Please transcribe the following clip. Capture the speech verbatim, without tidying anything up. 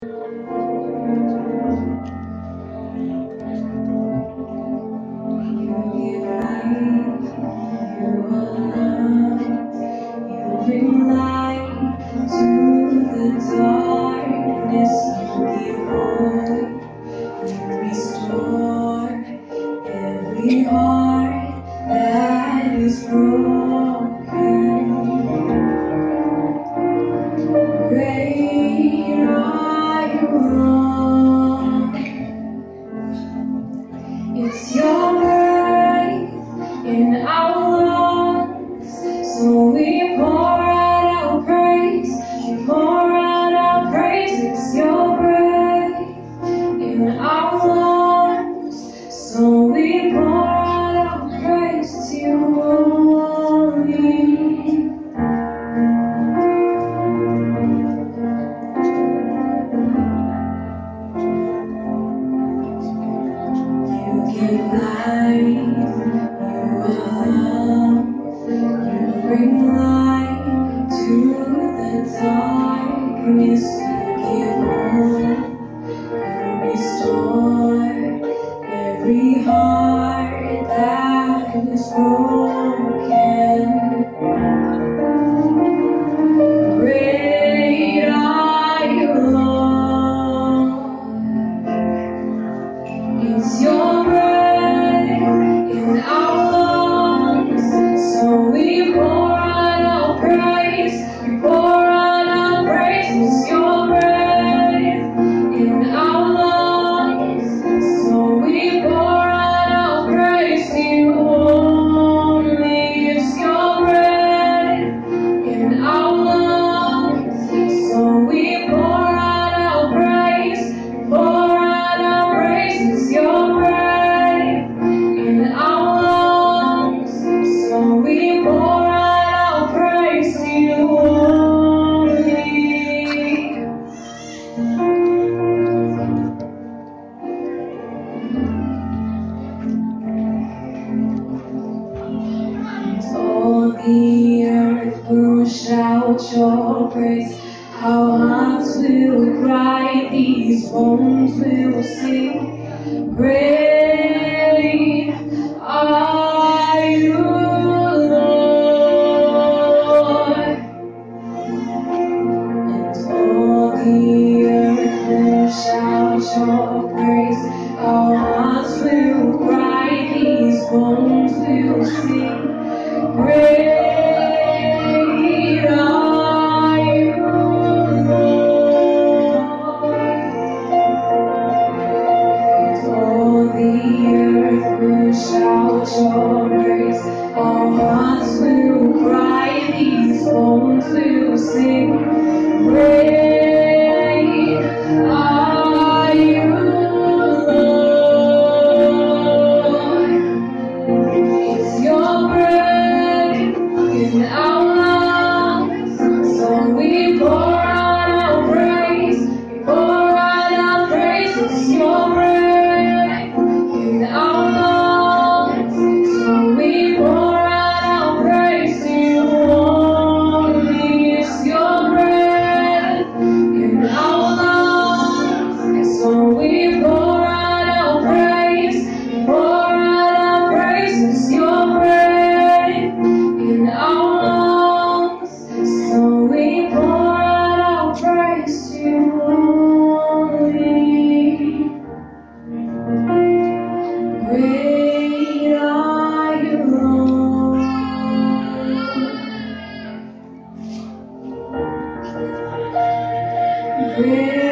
Bring light to the darkness, give hope, restore every heart that is broken. Great are you, Lord. It's your breath in our lungs, so we pour out our praise. We pour out our praise. It's your breath in our lungs, so we pour out our praise to you only. You give life, you are love, you bring light to the darkness, you give hope, you restore every heart that is broken. Great are you, Lord. It's your breath in our lungs, so we pour out our praise. We pour out our praise. It's your breath in our lungs, so we pour out our praise to you only. It's your breath in our lungs, so we pour out our praise. We pour out our praise. It's your breath in our lungs, so we pour out our praise to you only. All the earth will shout your praise. Our hearts will cry, these bones will sing. Great are you, Lord. And all the earth will shout your praise. Our hearts will cry, these bones will sing. Great are you, Lord. All the earth will shout your praise. Our hearts will cry, these bones will sing. Great are you, Lord. It's your breath in our lungs, so we pour out our praise. We pour out our praise. It's your breath in our lungs, so we pour out our praise to you only. It's your breath in our lungs, so we pour out our praise. We pour out our praise. It's your breath in our lungs, so we pour out our praise to you only. Great are you, Lord. Great